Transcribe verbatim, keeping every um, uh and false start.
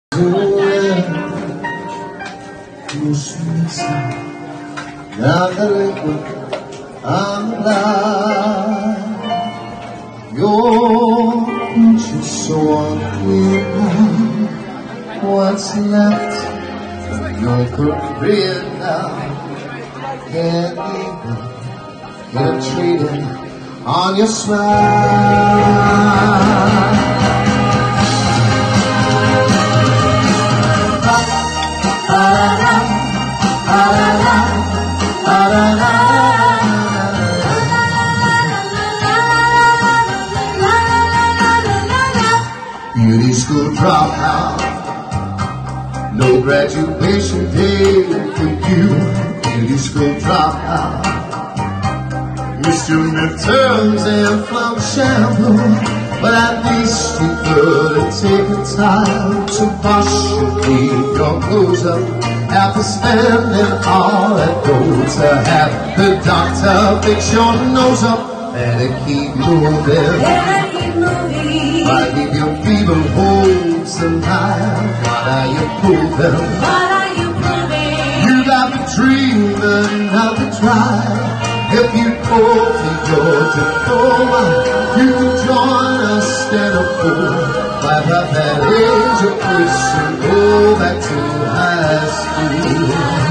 Now the liquid I'm blind. Your picture's so unclear. What's left of your career now? Can't even get a treated on your smile. Beauty school dropout, no graduation day for you. Beauty school dropout, missed your midterms and flunk shampoo, but at least you could have taken time to wash and clean your clothes up after spending all that gold to have the doctor fix your nose up. Better keep moving. Better keep moving. Why leave your fever hold sometime? What are you proving? What are you proving? You got the dream, but not the drive. If you go to your diploma, you can join us instead of four. Wipe out that age of push and go back to high school.